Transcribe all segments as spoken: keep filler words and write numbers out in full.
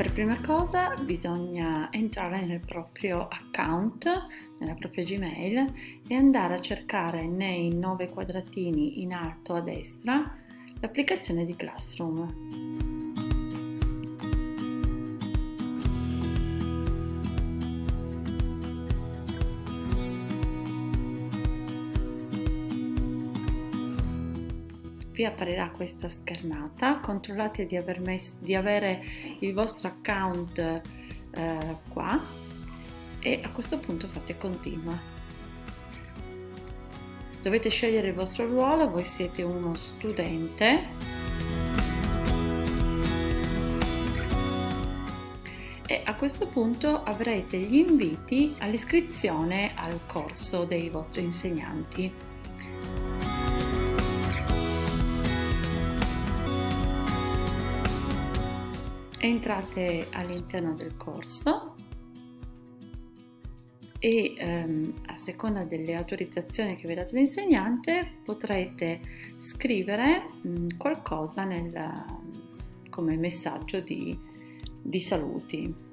Per prima cosa bisogna entrare nel proprio account, nella propria Gmail e andare a cercare nei nove quadratini in alto a destra l'applicazione di Classroom. Vi apparirà questa schermata, controllate di, aver messo, di avere il vostro account eh, qua e a questo punto fate continua. Dovete scegliere il vostro ruolo, voi siete uno studente e a questo punto avrete gli inviti all'iscrizione al corso dei vostri insegnanti. Entrate all'interno del corso e ehm, a seconda delle autorizzazioni che vi ha dato l'insegnante potrete scrivere mh, qualcosa nel, come messaggio di, di saluti.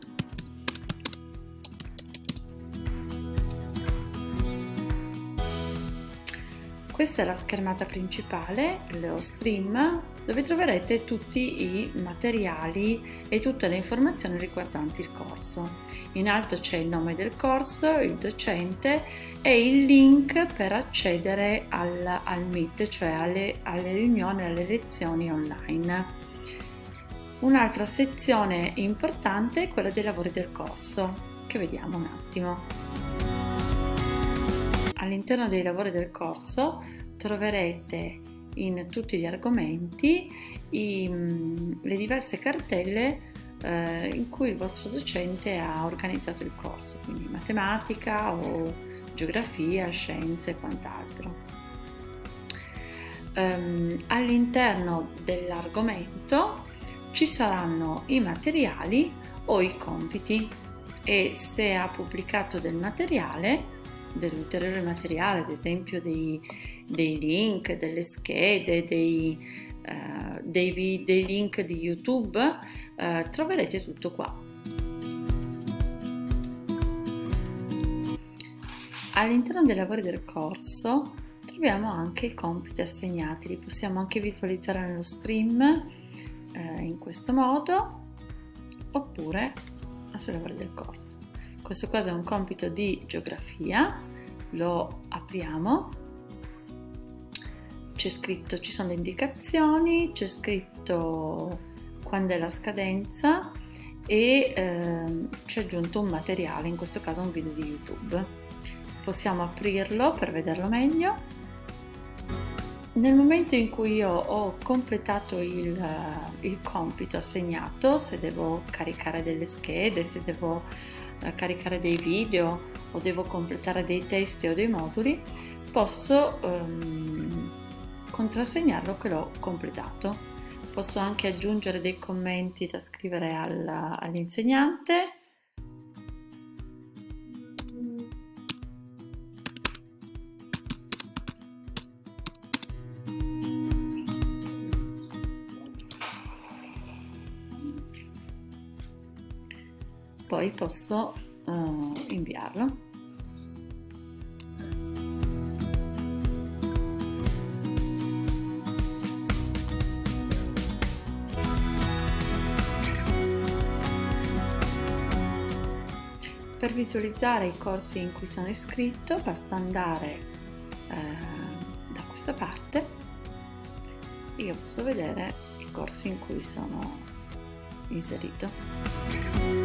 Questa è la schermata principale, lo stream, dove troverete tutti i materiali e tutte le informazioni riguardanti il corso. In alto c'è il nome del corso, il docente e il link per accedere al, al Meet, cioè alle, alle riunioni, alle lezioni online. Un'altra sezione importante è quella dei lavori del corso, che vediamo un attimo. All'interno dei lavori del corso troverete in tutti gli argomenti i, le diverse cartelle eh, in cui il vostro docente ha organizzato il corso, quindi matematica o geografia, scienze e quant'altro. Um, all'interno dell'argomento ci saranno i materiali o i compiti e se ha pubblicato del materiale, dell'ulteriore materiale, ad esempio dei, dei link, delle schede, dei, uh, dei, dei link di YouTube, uh, troverete tutto qua. All'interno dei lavori del corso troviamo anche i compiti assegnati, li possiamo anche visualizzare nello stream uh, in questo modo, oppure sui lavori del corso. Questo caso è un compito di geografia, lo apriamo, c'è scritto, ci sono le indicazioni, c'è scritto quando è la scadenza e eh, c'è aggiunto un materiale, in questo caso un video di YouTube. Possiamo aprirlo per vederlo meglio. Nel momento in cui io ho completato il, il compito assegnato, se devo caricare delle schede, se devo caricare dei video o devo completare dei testi o dei moduli, posso um, contrassegnarlo che l'ho completato. Posso anche aggiungere dei commenti da scrivere al, all'insegnante. Poi posso uh, inviarlo. Per visualizzare i corsi in cui sono iscritto basta andare uh, da questa parte. Io posso vedere i corsi in cui sono inserito.